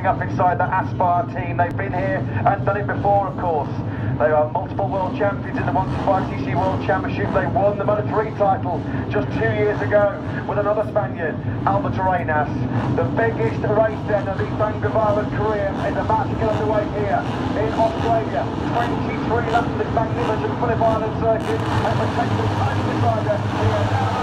up inside the Aspire team. They've been here and done it before, of course. They are multiple world champions in the 125cc World Championship. They won the Moto3 title just 2 years ago with another Spaniard, Albert Arenas. The biggest race then of his Bangavala career is about to get underway here in Australia. 23 laps of this magnificent Phillip Island circuit and potential time decider here now.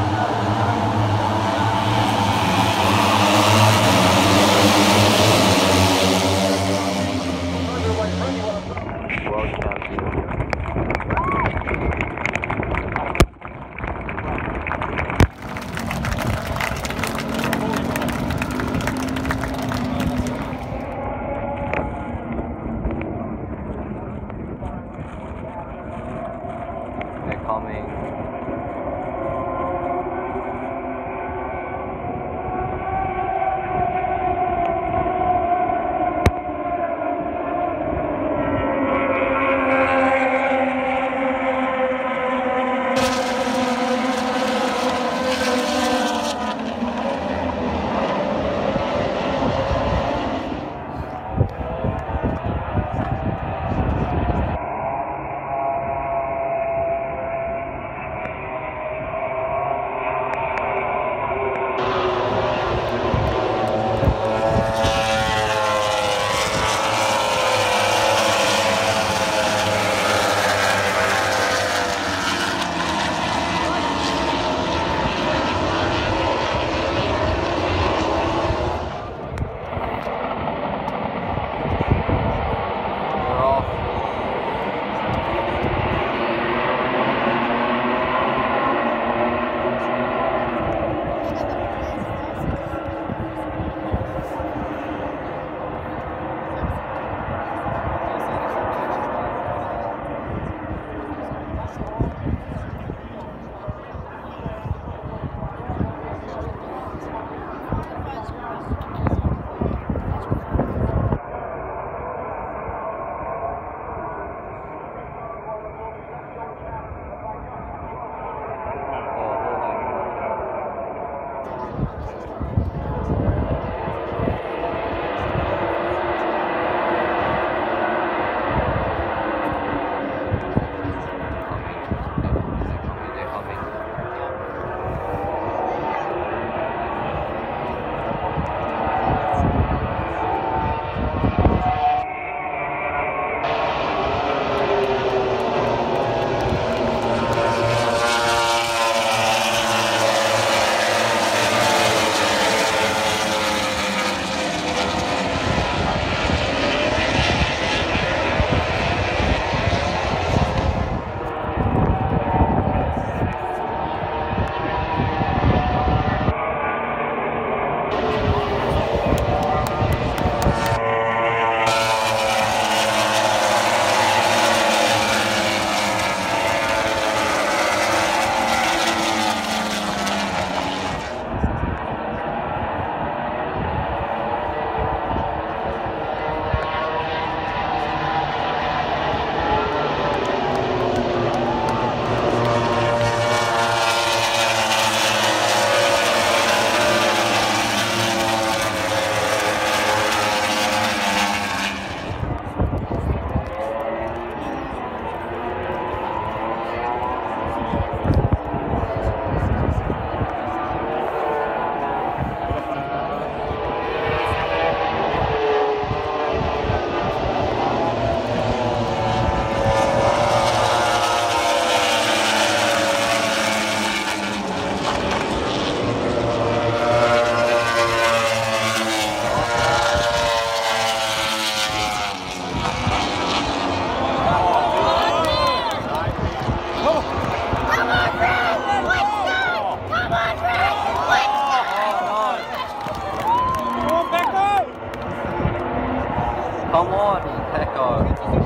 Come on, Pecco.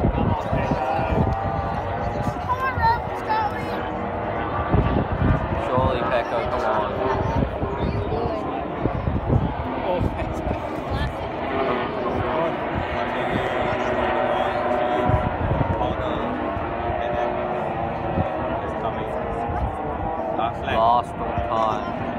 Surely, Pecco, come on. Last on time.